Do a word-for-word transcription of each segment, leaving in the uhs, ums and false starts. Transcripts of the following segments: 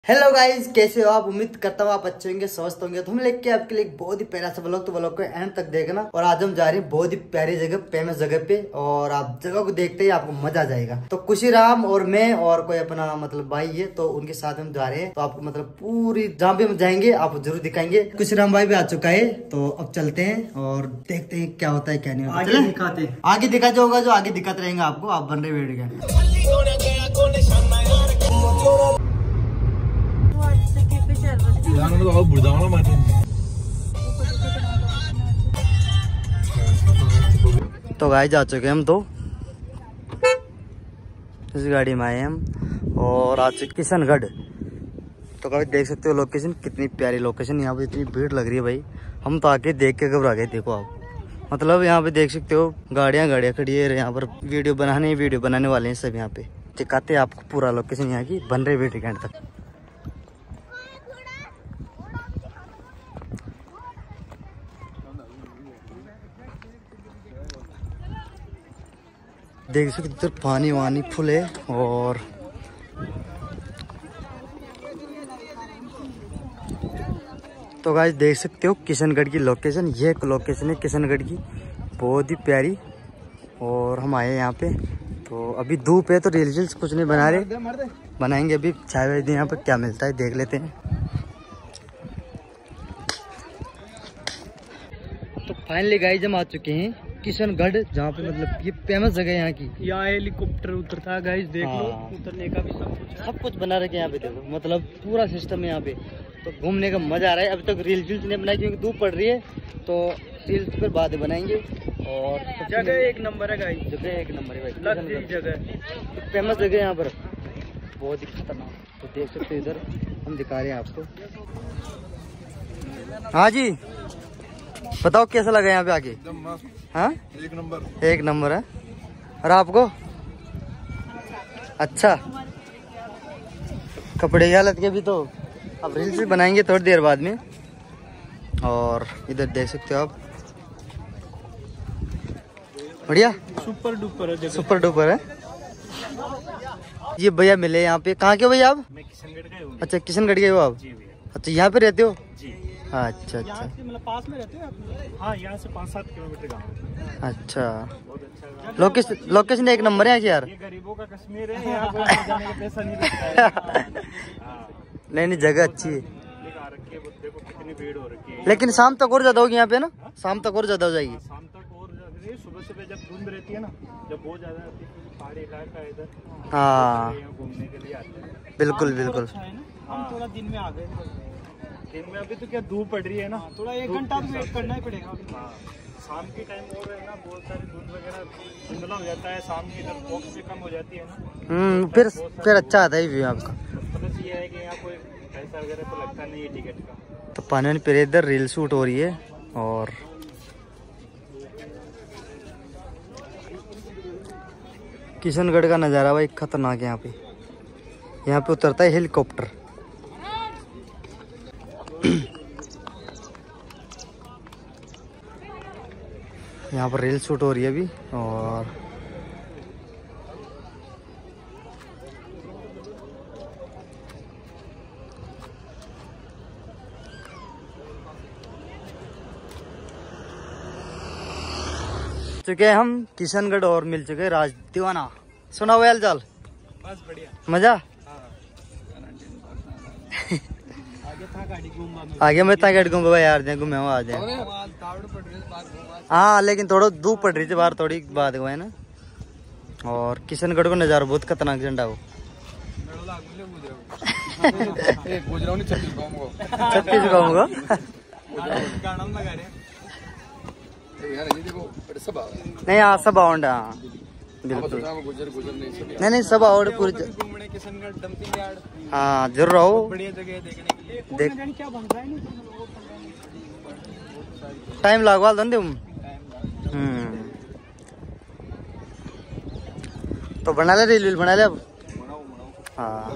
Hello guys, कैसे हो आप। उम्मीद करता हूँ आप अच्छे होंगे, स्वस्थ होंगे। तो हम लेके आपके लिए एक बहुत ही प्यारा सा ब्लॉग, तो ब्लॉग को एंड तक देखना। और आज हम जा रहे हैं बहुत ही प्यारी जगह, फेमस जगह पे, और आप जगह को देखते ही आपको मजा आ जाएगा। तो खुशी राम और मैं और कोई अपना मतलब भाई है, तो उनके साथ हम जा रहे हैं। तो आपको मतलब पूरी जहाँ पे हम जाएंगे आप जरूर दिखाएंगे। खुशी राम भाई भी आ चुका है, तो अब चलते हैं और देखते हैं क्या होता है क्या नहीं होता। आगे दिखाते आगे दिखा जो होगा, जो आगे दिखाते रहेंगे आपको। आप बन रहे बैठ गए। तो गाय जा चुके हम, तो इस गाड़ी में आए हम और आ चुके किशनगढ़। तो गाइस देख सकते हो लोकेशन, कितनी प्यारी लोकेशन। यहाँ पे इतनी भीड़ लग रही है भाई, हम तो आके देख के घबरा गए। देखो आप, मतलब यहाँ पे देख सकते हो गाड़ियाँ गाड़ियाँ खड़ी है। यहाँ पर वीडियो बनाने वीडियो बनाने वाले हैं सब। यहाँ पे दिखाते हैं आपको पूरा लोकेशन यहाँ की, बन रहे वेट एंड तक। देख सकते इधर पानी वानी फुल है। और तो गाइस देख सकते हो किशनगढ़ की लोकेशन, ये एक लोकेशन है किशनगढ़ की, बहुत ही प्यारी। और हम आए यहाँ पे, तो अभी धूप है तो रील्स रील्स कुछ नहीं बना रहे, बनाएंगे अभी। चाय वाय यहाँ पे क्या मिलता है देख लेते हैं। तो फाइनली गाइस हम आ चुके हैं किशनगढ़, जहाँ पे मतलब ये फेमस जगह है यहाँ की। यहाँ हेलीकॉप्टर उतरता है गाइस, देख लो। उतरने का भी सब कुछ सब कुछ बना रखे यहाँ पे। देखो मतलब पूरा सिस्टम है यहाँ पे, तो घूमने का मजा आ रहा है। अभी तक रील्स रील्स नहीं बनाई क्योंकि धूप पड़ रही है, तो रील्स पर बाद में बनाएंगे। और जगह एक नंबर है गाइस, जगह एक नंबर है भाई, जगह फेमस जगह यहाँ पर, बहुत ही खतरनाक। तो देख सकते हो इधर हम दिखा रहे हैं आपको। हाँ जी, बताओ कैसा लगा यहाँ पे आके। हाँ एक नंबर एक नंबर है। और आपको अच्छा, कपड़े की हालत के भी तो अब रील्स भी बनाएंगे थोड़ी देर बाद में। और इधर देख सकते हो आप, बढ़िया सुपर डुपर है, सुपर डुपर है। ये भैया मिले यहाँ पे। कहाँ के भैया आप? मैं किशनगढ़ का हूँ। अच्छा किशनगढ़ के हो आप? जी भैया। अच्छा यहाँ पे रहते हो? जी। अच्छा अच्छा यहाँ से मतलब पास में रहते हैं आप? हाँ, यहाँ से पाँच सात किलोमीटर गाँव। अच्छा, बहुत अच्छा। लोकेशन लोकेशन एक नंबर है यहाँ की यार। ये गरीबों का कश्मीर है, यहाँ पे जाने का पैसा नहीं लगता है। नहीं नहीं, जगह अच्छी है, देखो कितनी भीड़ हो रखी है। लेकिन शाम तक और ज्यादा होगी यहाँ पे ना। शाम तक और ज्यादा हो जाएगी। शाम तक और ज्यादा, सुबह सुबह जब धुंध रहती है ना, जब बहुत ज्यादा रहती है, पहाड़ी इलाका है इधर। हाँ यहाँ घूमने के लिए आते हैं। बिल्कुल बिल्कुल। हम थोड़ा दिन में आ गए, दिन में अभी तो क्या धूप पड़ रही है ना, थोड़ा एक घंटा वेट करना ही पड़ेगा। हाँ, शाम के टाइम और है ना, बहुत सारी धुंध वगैरह धुंधला हो जाता है शाम की, जब फॉग भी कम हो जाती है ना। हम्म फिर फिर अच्छा आता है व्यू आपका। बस ये है कि यहाँ कोई पैसा वगैरह तो लगता नहीं है टिकट का। तो पानी पे इधर रील शूट हो रही है। और किशनगढ़ का नज़ारा भाई खतरनाक है यहाँ पे। यहाँ पे उतरता है हेलीकॉप्टर। यहाँ पर रील शूट हो रही है अभी। और चुके हैं हम किशनगढ़ और मिल चुके हैं राज दीवाना। सुना हुआ हाल चाल? बस बढ़िया, मजा। आगे मैं ताकि घूम भाई यार, दे घूमे आ जाए। हाँ लेकिन थोड़ा धूप पड़ रही थी बाहर, थोड़ी बात हुआ है ना। और किशनगढ़ को नज़ारा बहुत खतरनाक झंडा हो। छत्तीस गाँव का नहीं, हाँ सब आउंड। हाँ बिल्कुल, नहीं नहीं सब आउंड पूरी। हाँ जरूर आओ, बढ़िया जगह है देखने के लिए। देख क्या बन रहा है टाइम लगवा दे हम। हम्म तो बना ले, रील बना ले अब। हाँ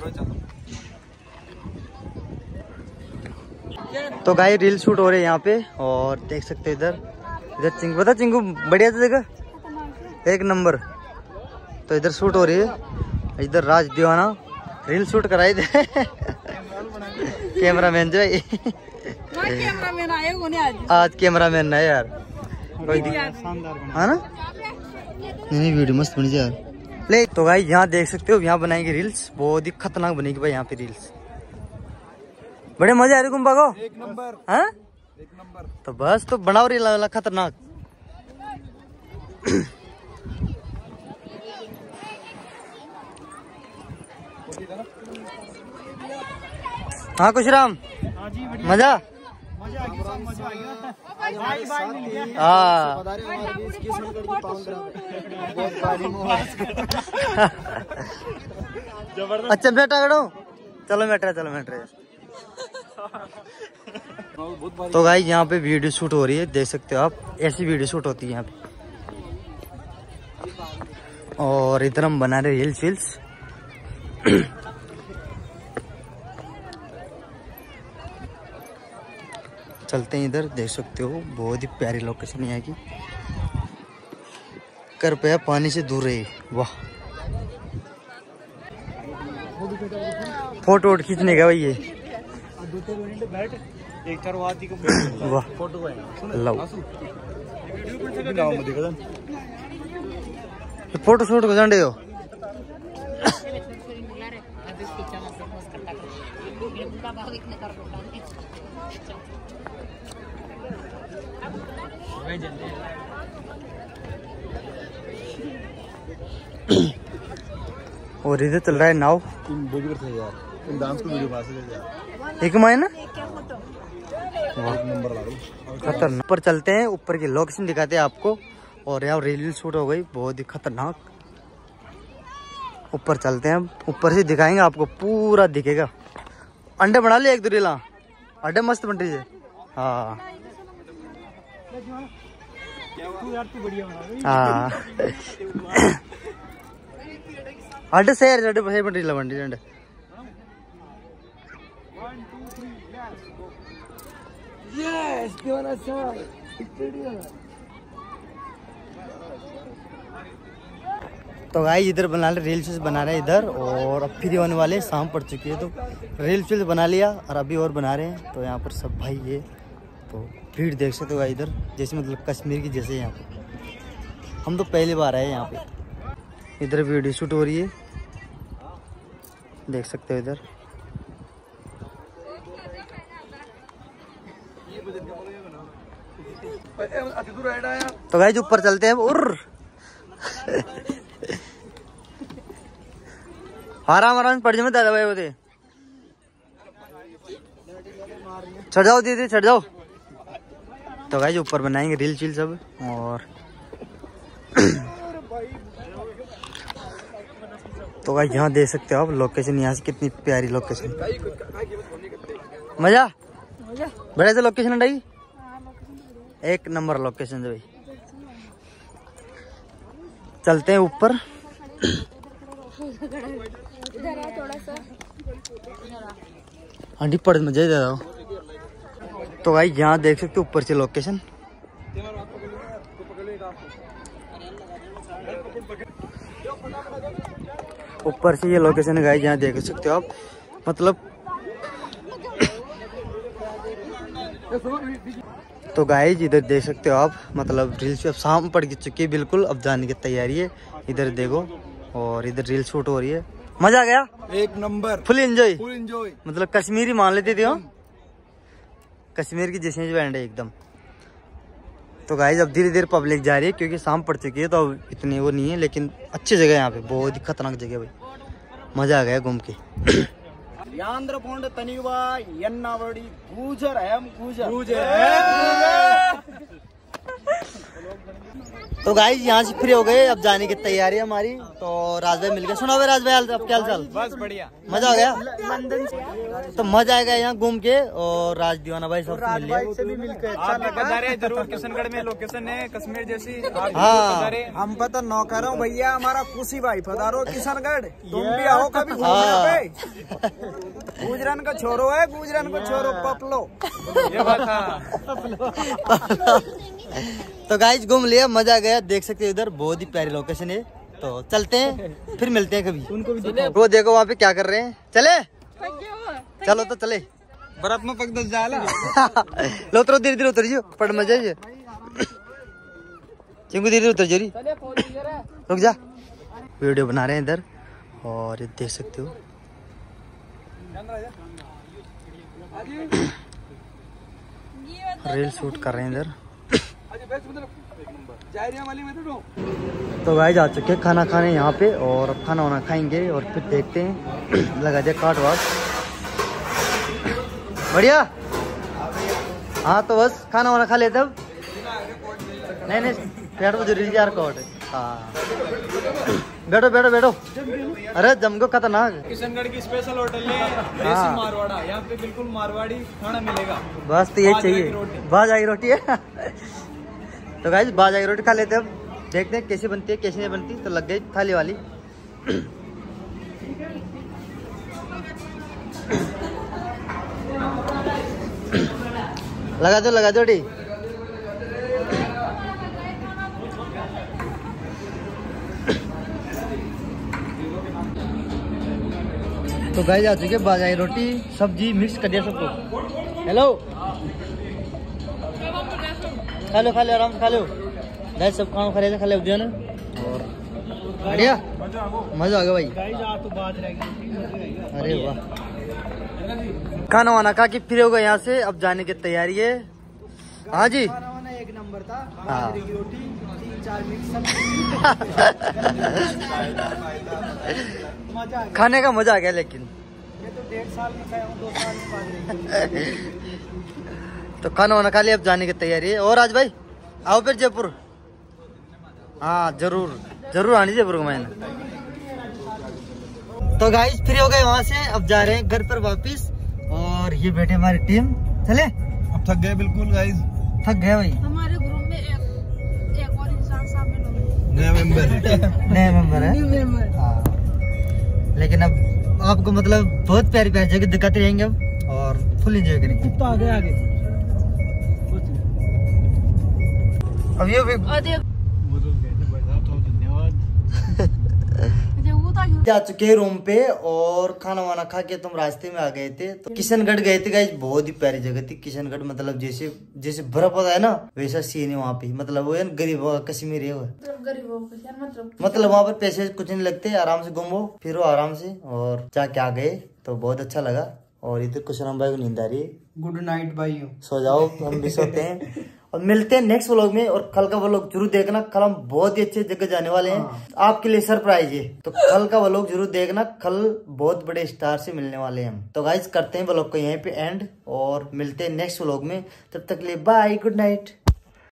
तो गाय रील शूट हो रहे हैं यहाँ पे। और देख सकते हैं इधर इधर चिंगू, बता चिंगू बढ़िया जगह एक नंबर। तो इधर शूट हो रही है, इधर राज दीवाना रील शूट कराई दे। कैमरामैन जो है कैमरामैन आए हो नहीं आज आज कैमरामैन है यार, कोई शानदार है ना। नहीं वीडियो मस्त बनी यार। ले तो भाई यहाँ देख सकते हो, यहाँ बनाएंगे रील्स, बहुत ही खतरनाक बनेगी भाई यहाँ पे रील्स। बड़े मजे आ रहे गुम्बा को, एक नंबर हाँ एक नंबर। तो बस तो बनाओ रील वाला खतरनाक। हाँ खुशराम, हाँ जी बढ़िया, मजा मजा आ गया, मजा आ गया। भाई भाई मिल गया। हाँ जबरदस्त। अच्छा बेटा करो, चलो मेट्रे चलो मेट्रे। तो भाई यहाँ पे वीडियो शूट हो रही है, देख सकते हो आप, ऐसी वीडियो शूट होती है यहाँ पे। और इधर हम बना रहे रील्स वील्स। चलते हैं इधर, देख सकते हो बहुत ही प्यारी लोकेशन है यहाँ की। कृपया पानी से दूर रहे। वाह फोटो वोट खींचने का भाई ये। दो मिनट बैठ, एक चार वादी को वाह फोटो को लो फोटो शूट को जांडे हो। और इधर चल रहा है नाव। डांस को वीडियो पास ले जा। एक मायना नंबर ला खतरनाक। ऊपर चलते हैं, ऊपर की लोकेशन दिखाते हैं आपको। और यहाँ रील शूट हो गई बहुत ही खतरनाक। ऊपर चलते हैं, ऊपर से दिखाएंगे आपको, पूरा दिखेगा। अंडे बना लिए एक दो रीला, अंडे मस्त बन रही है। हाँ यार तू बढ़िया बना रही। हाँ अंडे सही है, अंडे सही बन रही है बन रही अंडे। यस दीवाना सर। तो भाई इधर बना रहे रील्स बना रहे हैं इधर, और अब फ्री होने वाले, शाम पड़ चुकी है तो रील्स बना लिया और अभी और बना रहे हैं। तो यहाँ पर सब भाई ये तो भीड़ देख सकते हो इधर, जैसे मतलब कश्मीर की जैसे यहाँ पे। हम तो पहली बार आए यहाँ पे। इधर वीडियो शूट हो रही है, देख सकते हो इधर। तो भाई जो ऊपर चलते हैं उर्र आराम आराम पड़ जाए दादा भाई होते। चढ़ जाओ दीदी चढ़ जाओ। तो भाई जो ऊपर बनाएंगे रील चील सब। और तो भाई यहाँ देख सकते हो आप लोकेशन, यहाँ से कितनी प्यारी लोकेशन। मजा बड़े से लोकेशन है, एक नंबर लोकेशन है भाई। चलते हैं ऊपर। आंटी पड़ मजे दे रहा हूँ। तो भाई यहाँ देख सकते हो ऊपर से लोकेशन। ऊपर से ये लोकेशन है गाइस, यहाँ देख सकते हो आप। मतलब तो गाइस इधर देख सकते हो आप, मतलब रील्स अब शाम पड़ चुकी है बिल्कुल, अब जाने की तैयारी है। इधर देखो, और इधर रील शूट हो रही है। मजा आ गया, एक नंबर, फुल एंजॉय। Full enjoy. मतलब कश्मीरी मान लेते थे हम, कश्मीर की जैसे बैंड है एकदम। तो गाइस अब धीरे धीरे पब्लिक जा रही है, क्योंकि शाम पड़ चुकी है तो अब इतनी वो नहीं है, लेकिन अच्छी जगह है यहाँ पे, बहुत ही खतरनाक जगह भाई। मजा आ गया घूम के। ಯಾಂಧ್ರಪೋಂಡ ತನಿಯುವ ಎನ್ನವಡಿ ಗೂಜರ್ है हम गूजर गूजर तो गाइस यहाँ से फ्री हो गए, अब जाने की तैयारी है हमारी। तो राज भाई मिल गए। सुना भाई राज भाई, अब क्या हाल चाल? बस बढ़िया, मजा आ गया। लंदन से तो मजा आएगा यहाँ घूम के। और राज दीवाना भाई सब मिल लिया। से भी मिलकर आप भी पधारे जरूर। किशनगढ़ में लोकेशन है कश्मीर जैसी। हाँ हम पता नौकर हूँ भैया, हमारा खुशी भाई पधारो किशनगढ़। तुम भी आओ कभी हाँ। गुजरन का छोरो है, गुजरन को छोरो पपलो। ये बात था। तो गाइस घूम लिया, मजा आ गया। देख सकते हो इधर बहुत ही प्यारी लोकेशन है। तो चलते हैं, फिर मिलते हैं कभी। उनको भी वो देखो वहाँ पे क्या कर रहे हैं। चले चलो तो चले बर्फ में पक दस जाला लो उतरो धीरे धीरे उतर जियो पड़ मजा है चिंगू धीरे उतर जोरी रुक जा वीडियो बना रहे हैं इधर और ये देख सकते हो रील शूट कर रहे हैं इधर। तो गाइस आ चुके हैं खाना खाने यहाँ पे और अब खाना वाना खाएंगे और फिर देखते हैं लगा दिया काट वाट बढ़िया। हाँ तो बस खाना वाना खा लेते अब नहीं नहीं पेट में जरूरी यार कोट हाँ बैठो बैठो बैठो अरे जमको खतरनाक किशनगढ़ की स्पेशल होटल है देसी मारवाड़ा यहाँ पे बिल्कुल मारवाड़ी खाना मिलेगा। बस तो ये चाहिए बाजाई रोटी है तो गाइस बाजाई रोटी खा लेते अब देखते हैं कैसी बनती है कैसी नहीं बनती। तो लग गई थाली वाली लगा दो लगा दो डी तो गाइस आ चुके हैं बाजाई रोटी सब्जी मिक्स कर दिया सबको। हेलो खा लो खा लो आराम से खा लो गाइस सब खाना खा रहे थे खा ले उद्यान और बढ़िया मजा आ गया भाई। अरे वाह खाना वाना खा के फिर होगा यहाँ से अब जाने की तैयारी है। हाँ जी एक नंबर था हाँ रोटी तीन चार मिक्स मजा आ गया खाने का मजा आ गया लेकिन ये तो डेढ़ साल में खाया हूँ दो साल में बाद तो खाना वाना खा लिया अब जाने की तैयारी है। और आज भाई आओ फिर जयपुर हाँ जरूर जरूर आनी जयपुर को मैंने। तो गाइस फ्री हो गए वहाँ से अब जा रहे हैं घर पर वापिस और ये बैठे हमारी टीम चले अब थक गए बिल्कुल गाइस थक गए भाई। हमारे ग्रुप में एक एक और इंसान शामिल हो नया मेंबर नए मेंबर है न्यू मेंबर। हाँ लेकिन अब आपको मतलब बहुत प्यारी प्यारी जगह दिखाते रहेंगे अब और फुल एंजॉय करेंगे। तो आगे आगे अब ये भी जा चुके हैं रूम पे और खाना वाना खा के तुम रास्ते में आ गए थे तो किशनगढ़ गए थे गाइस। बहुत ही प्यारी जगह थी किशनगढ़ मतलब जैसे जैसे बर्फ होता है ना वैसा सीन है वहाँ पे। मतलब वो है ना गरीब कश्मीर है वो गरीबों को मतलब मतलब वहाँ पर पैसे कुछ नहीं लगते आराम से घूमो फिरो आराम से और जाके आ गए तो बहुत अच्छा लगा। और इधर कुशराम भाई को नींद आ रही है। गुड नाइट भाइयों सो जाओ हम भी सोते हैं और मिलते हैं नेक्स्ट व्लॉग में। और कल का व्लॉग जरूर देखना कल हम बहुत ही अच्छे जगह जाने वाले हैं हाँ। आपके लिए सरप्राइज है तो कल का व्लॉग जरूर देखना। कल बहुत बड़े स्टार से मिलने वाले हैं हम। तो गाइस करते हैं व्लॉग को यहीं पे एंड और मिलते हैं नेक्स्ट व्लॉग में। तब तक के लिए बाय गुड नाइट।